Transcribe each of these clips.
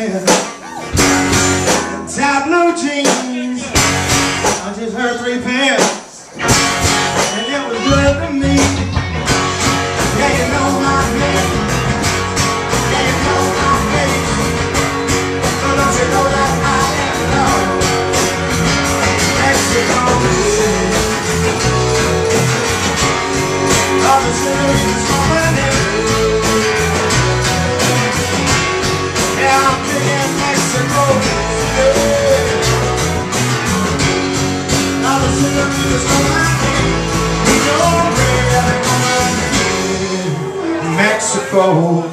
wear tight blue jeans. I just heard 3 pairs, and it was good to me. Yeah, you know my name. Yeah, you know my face. So don't you know that I am love? Mexico. All the cities coming in. Yeah, I'm big in Mexico. All the cities coming in. You know where they're coming in. Mexico.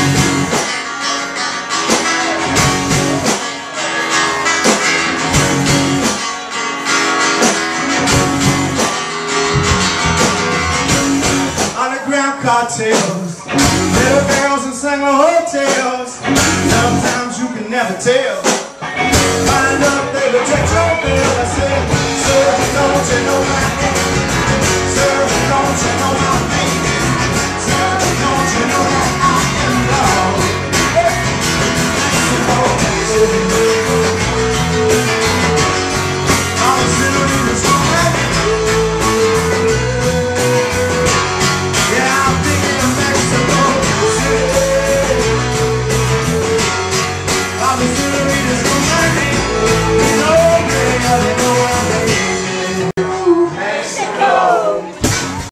Underground cartels, little girls in single hotels. Sometimes you can never tell. Find up, they reject your bill.